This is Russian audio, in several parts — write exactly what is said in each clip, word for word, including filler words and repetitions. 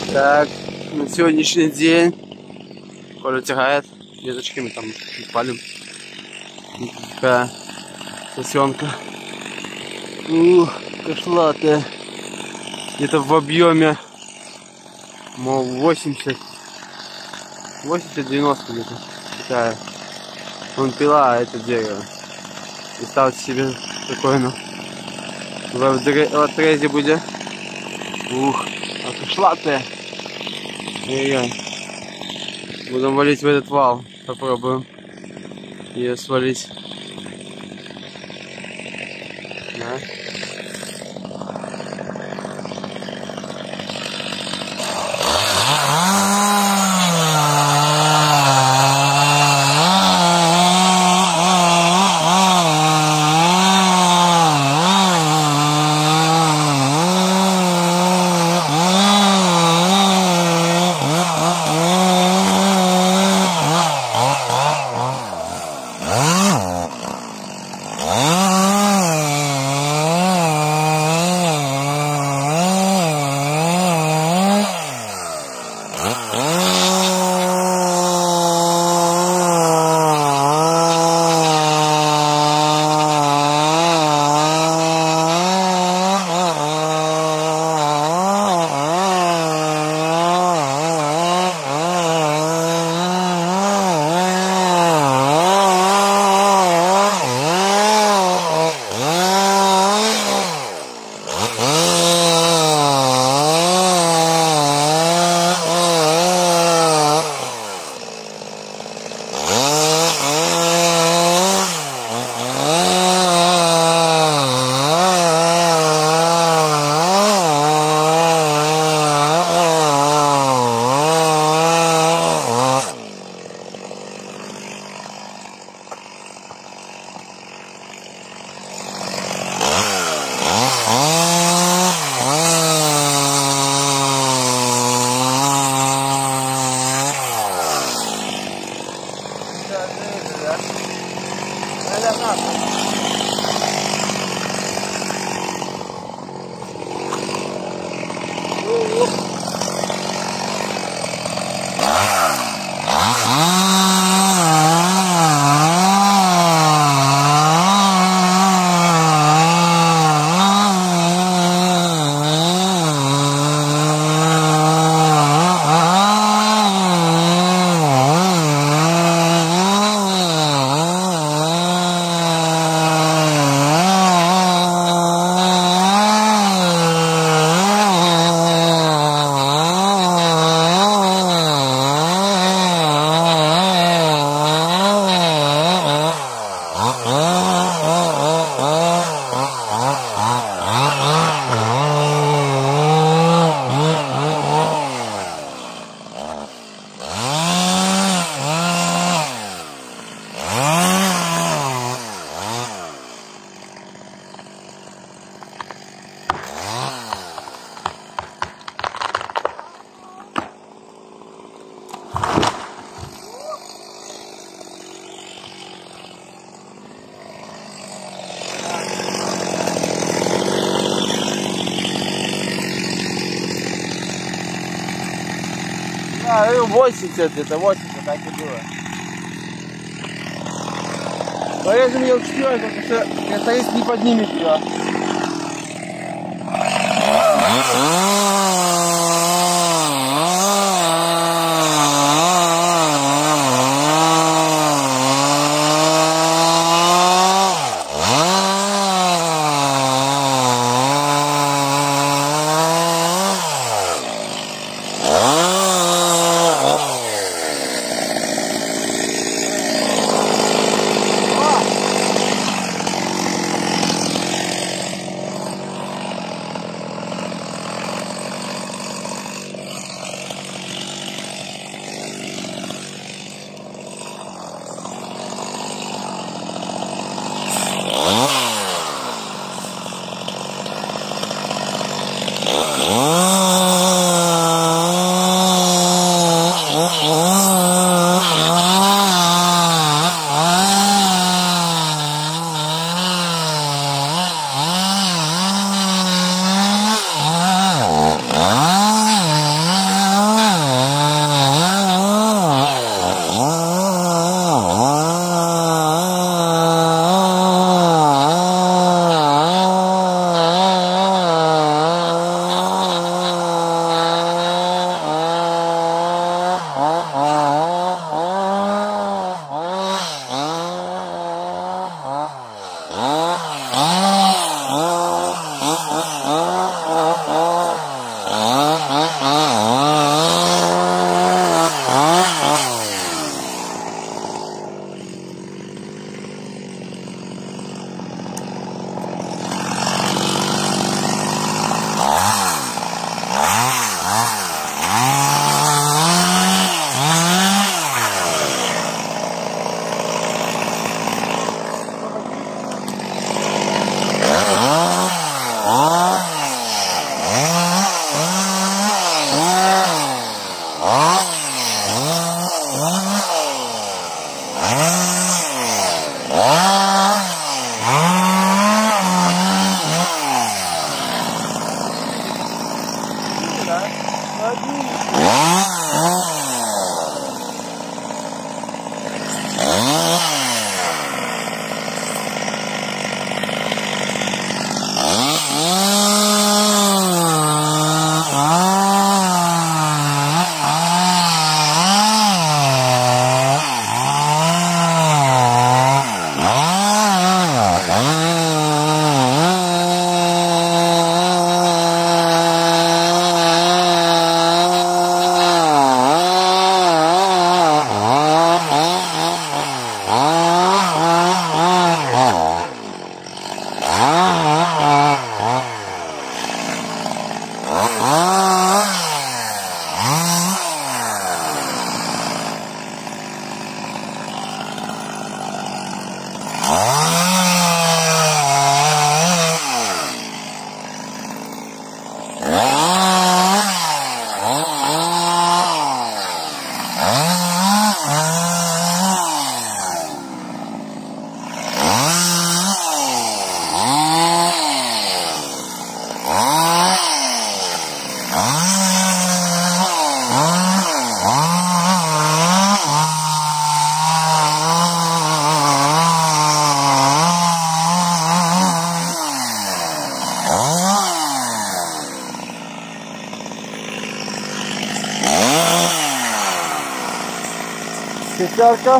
Так, на сегодняшний день Коля тягает веточками, там палим. Такая сосенка. Ух, кошлатая. Где-то в объеме, мол, восемьдесят девяносто где-то. Такая. Он пила это дерево. И ставьте себе спокойно. В отрезе будет. Ух, а кошлатая. Ай-яй. Будем валить в этот вал. Попробуем ее свалить. Да. А, ну восемьдесят, это восемьдесят, так и было. Порежем ее в четверку, потому что карторист не поднимет ее. Пятерка.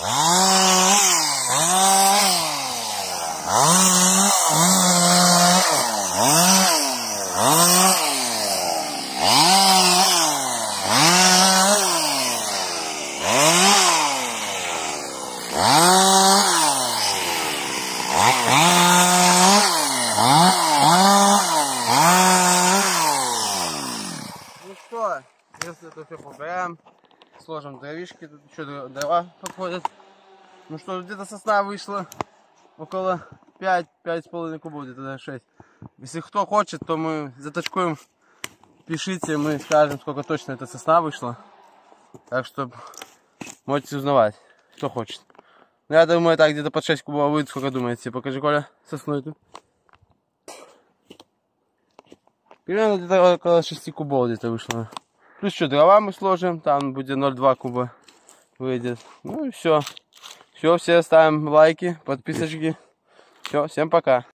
Ну что, если это все побираем, сложим дровишки, тут еще дрова подходят. Ну что, где-то сосна вышла около пять-пять с половиной кубов, где-то даже шесть. Если кто хочет, то мы заточкуем, пишите, мы скажем, сколько точно эта сосна вышла. Так что можете узнавать, кто хочет. Ну, я думаю, так где-то под шесть кубов будет. Сколько думаете? Покажи, Коля, сосну эту. Примерно где-то около шести кубов где-то вышло. Плюс еще дрова мы сложим, там будет ноль целых два куба выйдет. Ну и все. Все, все ставим лайки, подписочки. Все, всем пока.